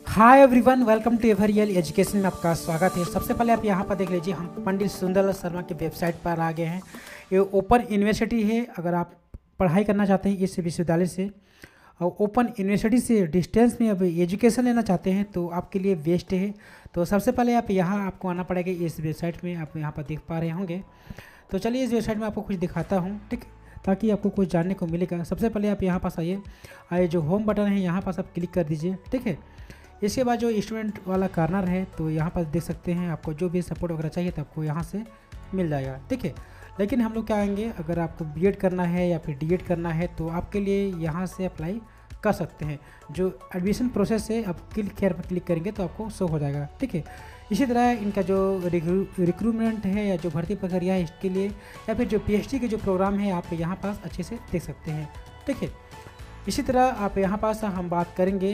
Hi everyone, welcome to Everial education में आपका स्वागत है। सबसे पहले आप यहाँ पर देख लीजिए, हम पंडित सुंदरलाल शर्मा की वेबसाइट पर आ गए हैं। ये ओपन यूनिवर्सिटी है। अगर आप पढ़ाई करना चाहते हैं इस विश्वविद्यालय से और ओपन यूनिवर्सिटी से डिस्टेंस में अब एजुकेशन लेना चाहते हैं तो आपके लिए बेस्ट है। तो सबसे पहले आप यहाँ आपको आना पड़ेगा। इस वेबसाइट में आप यहाँ पर देख पा रहे होंगे। तो चलिए इस वेबसाइट में आपको कुछ दिखाता हूँ, ठीक, ताकि आपको कुछ जानने को मिलेगा। सबसे पहले आप यहाँ पास आइए, जो होम बटन है यहाँ पास आप क्लिक कर दीजिए, ठीक है। इसके बाद जो स्टूडेंट वाला कॉर्नर है तो यहाँ पर देख सकते हैं, आपको जो भी सपोर्ट वगैरह चाहिए तो आपको यहाँ से मिल जाएगा, ठीक है। लेकिन हम लोग क्या आएंगे, अगर आपको बीएड करना है या फिर डीएड करना है तो आपके लिए यहाँ से अप्लाई कर सकते हैं। जो एडमिशन प्रोसेस है, आप क्लिक हेयर पर क्लिक करेंगे तो आपको शो हो जाएगा, ठीक है। इसी तरह इनका जो रिक्रूटमेंट है या जो भर्ती प्रक्रिया है इसके लिए, या फिर जो पीएचडी के जो प्रोग्राम है आप यहाँ पास अच्छे से देख सकते हैं, ठीक है। इसी तरह आप यहाँ पास हम बात करेंगे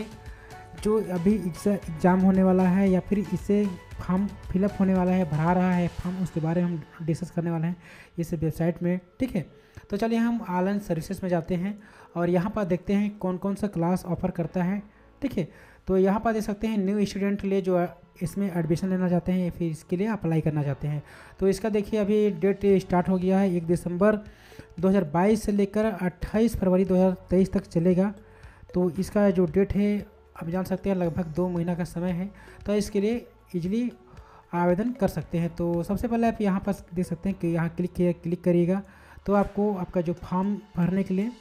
जो अभी एग्ज़ाम होने वाला है या फिर इसे फॉर्म फिलअप होने वाला है, भरा रहा है फॉर्म, उसके बारे में हम डिस्कस करने वाले हैं इस वेबसाइट में, ठीक है। तो चलिए हम ऑनलाइन सर्विसेज में जाते हैं और यहाँ पर देखते हैं कौन कौन सा क्लास ऑफर करता है, ठीक है। तो यहाँ पर देख सकते हैं न्यू स्टूडेंट के लिए जो इसमें एडमिशन लेना चाहते हैं फिर इसके लिए अप्लाई करना चाहते हैं। तो इसका देखिए अभी डेट स्टार्ट हो गया है, 1 दिसंबर 2022 से लेकर 28 फरवरी 2023 तक चलेगा। तो इसका जो डेट है आप जान सकते हैं, लगभग 2 महीना का समय है। तो इसके लिए इजली आवेदन कर सकते हैं। तो सबसे पहले आप यहाँ पर देख सकते हैं कि यहाँ क्लिक करिएगा तो आपको आपका जो फॉर्म भरने के लिए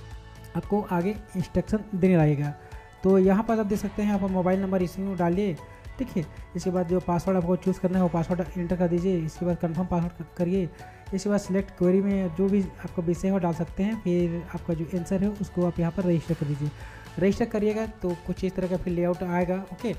आपको आगे इंस्ट्रक्शन देने लगेगा। तो यहाँ पर आप देख सकते हैं, आप मोबाइल नंबर इसमें डालिए, ठीक है। इसके बाद जो पासवर्ड आपको चूज़ करना है वो पासवर्ड इंटर कर दीजिए। इसके बाद कंफर्म पासवर्ड करिए। इसके बाद सिलेक्ट क्वेरी में जो भी आपका विषय हो डाल सकते हैं। फिर आपका जो आंसर है उसको आप यहाँ पर रजिस्टर कर दीजिए। रजिस्टर करिएगा तो कुछ इस तरह का फिर लेआउट आएगा, ओके।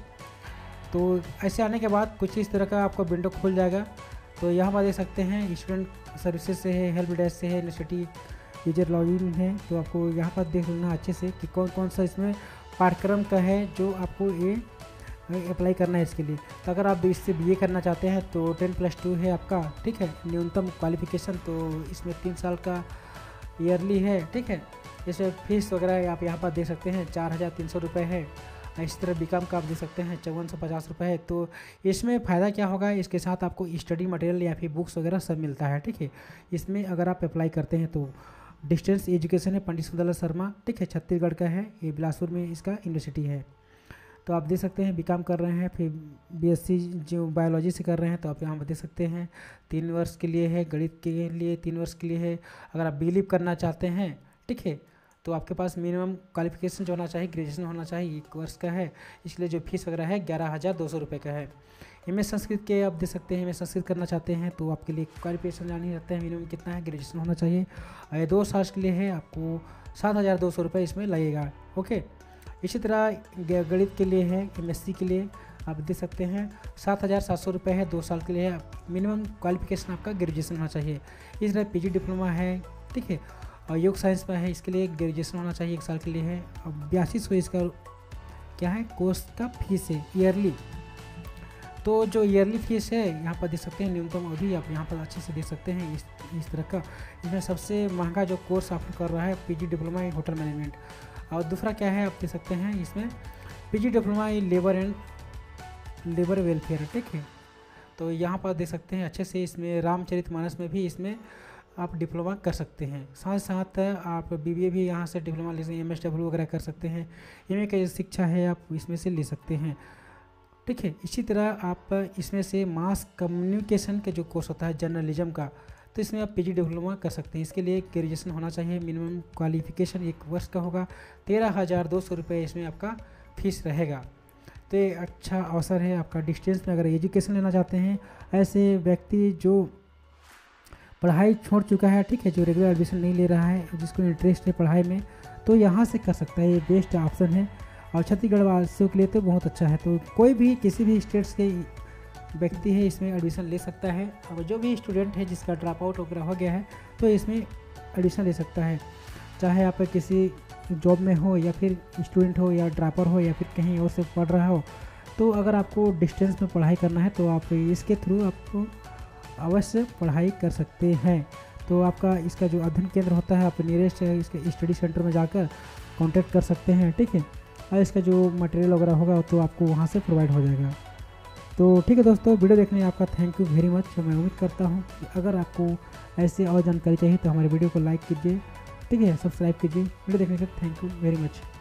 तो ऐसे आने के बाद कुछ इस तरह का आपका विंडो खुल जाएगा। तो यहाँ पर देख सकते हैं स्टूडेंट सर्विसेज से है, हेल्प डेस्क से है, यूनिवर्सिटी यूजर लॉगिन है। तो आपको यहाँ पर देख लेना अच्छे से कि कौन कौन सा इसमें पाठ्यक्रम का है जो आपको ये अप्लाई करना है इसके लिए। तो अगर आप इससे बीए करना चाहते हैं तो 10+2 है आपका, ठीक है, न्यूनतम क्वालिफिकेशन। तो इसमें 3 साल का ईयरली है, ठीक है। जैसे फीस वगैरह आप यहाँ पर देख सकते हैं 4,300 रुपये है। इस तरह बीकॉम का आप देख सकते हैं 5450 रुपये है। तो इसमें फ़ायदा क्या होगा, इसके साथ आपको स्टडी मटेरियल या फिर बुक्स वगैरह सब मिलता है, ठीक है। इसमें अगर आप अप्लाई करते हैं तो डिस्टेंस एजुकेशन है, पंडित सुंदरलाल शर्मा, ठीक है, छत्तीसगढ़ का है। ये बिलासपुर में इसका यूनिवर्सिटी है। तो आप देख सकते हैं बीकॉम कर रहे हैं, फिर बीएससी जो बायोलॉजी से कर रहे हैं तो आप यहाँ पर देख सकते हैं 3 वर्ष के लिए है, गणित के लिए 3 वर्ष के लिए है। अगर आप बीलिव करना चाहते हैं, ठीक है, तो आपके पास मिनिमम क्वालिफिकेशन जो होना चाहिए ग्रेजुएशन होना चाहिए, 1 वर्ष का है। इसलिए जो फीस वगैरह है 11,200 रुपये का है। एमए संस्कृत के आप देख सकते हैं, एमए संस्कृत करना चाहते हैं तो आपके लिए क्वालिफिकेशन जानी रहता है, मिनिमम कितना है, ग्रेजुएशन होना चाहिए। 2 साल के लिए है, आपको 7,200 रुपये इसमें लगेगा, ओके। इसी तरह गणित के लिए है, एमएससी के लिए आप देख सकते हैं 7,700 रुपये है, 2 साल के लिए है। मिनिमम क्वालिफिकेशन आपका ग्रेजुएशन होना चाहिए। इस तरह पीजी डिप्लोमा है, ठीक है, और योग साइंस में है, इसके लिए ग्रेजुएशन होना चाहिए, 1 साल के लिए है। और 8200 इसका क्या है, कोर्स का फीस है ईयरली। तो जो ईयरली फीस है यहाँ पर देख सकते हैं, न्यूनतम अवधि आप यहाँ पर अच्छे से देख सकते हैं इस तरह का। इसमें सबसे महंगा जो कोर्स ऑफर कर रहा है PG diploma in hotel management. और दूसरा क्या है आप देख सकते हैं, इसमें PG diploma in labour welfare, ठीक है। तो यहाँ पर देख सकते हैं अच्छे से, इसमें रामचरितमानस में भी इसमें आप डिप्लोमा कर सकते हैं। साथ साथ आप बीबीए भी यहाँ से डिप्लोमा ले सकते हैं, एमएसडब्ल्यू वगैरह कर सकते हैं। एमए की शिक्षा है आप इसमें से ले सकते हैं, ठीक है। इसी तरह आप इसमें से मास कम्युनिकेशन के जो कोर्स होता है जर्नलिज्म का, तो इसमें आप पीजी डिप्लोमा कर सकते हैं। इसके लिए ग्रेजुएशन होना चाहिए, मिनिमम क्वालिफिकेशन 1 वर्ष का होगा। 13,200 रुपये इसमें आपका फीस रहेगा। तो ये अच्छा अवसर है आपका डिस्टेंस में अगर एजुकेशन लेना चाहते हैं। ऐसे व्यक्ति जो पढ़ाई छोड़ चुका है, ठीक है, जो रेगुलर एडमिशन नहीं ले रहा है, जिसको इंटरेस्ट है पढ़ाई में, तो यहाँ से कर सकता है। ये बेस्ट ऑप्शन है और छत्तीसगढ़ वासियों के लिए तो बहुत अच्छा है। तो कोई भी किसी भी स्टेट्स के व्यक्ति है इसमें एडमिशन ले सकता है। और जो भी स्टूडेंट है जिसका ड्रॉप आउट वगैरह हो गया है तो इसमें एडमिशन ले सकता है, चाहे आप किसी जॉब में हो या फिर स्टूडेंट हो या ड्रॉपर हो या फिर कहीं और से पढ़ रहा हो। तो अगर आपको डिस्टेंस में पढ़ाई करना है तो आप इसके थ्रू आपको अवश्य पढ़ाई कर सकते हैं। तो आपका इसका जो अध्ययन केंद्र होता है आप नियरेस्ट इसके स्टडी सेंटर में जाकर कांटेक्ट कर सकते हैं, ठीक है। और इसका जो मटेरियल वगैरह होगा तो आपको वहाँ से प्रोवाइड हो जाएगा। तो ठीक है दोस्तों, वीडियो देखने आपका थैंक यू वेरी मच। मैं उम्मीद करता हूँ कि अगर आपको ऐसे और जानकारी चाहिए तो हमारे वीडियो को लाइक कीजिए, ठीक है, सब्सक्राइब कीजिए। वीडियो देखने के लिए थैंक यू वेरी मच।